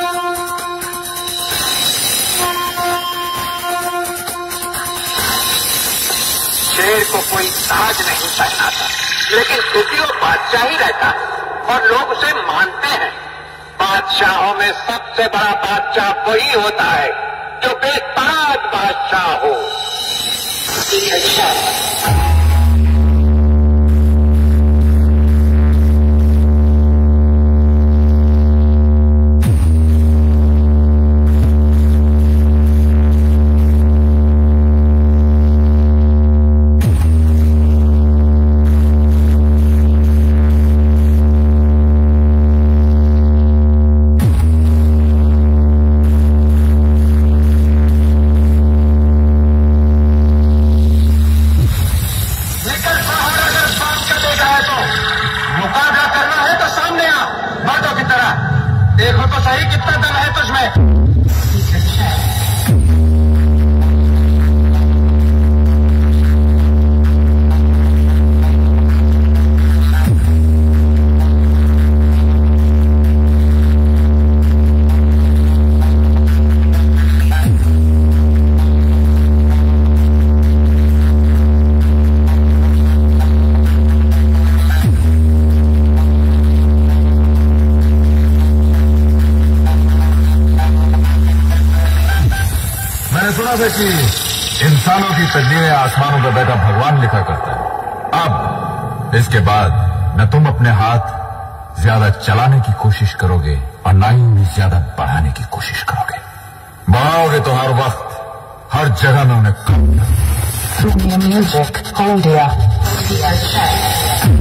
शेर को कोई ताज नहीं पहनाता, लेकिन खुद वो बादशाह ही रहता है और लोग उसे मानते हैं। बादशाहों में सबसे बड़ा बादशाह वही होता है जो बेताज बादशाह हो। देखो तो सही कितना दम है तुझमें। सुना था कि इंसानों की तकदीरें आसमानों पर बैठा भगवान लिखा करता है। अब इसके बाद न तुम अपने हाथ ज्यादा चलाने की कोशिश करोगे और न ही उन्हें ज्यादा बढ़ाने की कोशिश करोगे। बढ़ाओगे तो हर वक्त हर जगह में उन्हें कम। Music, hold ya.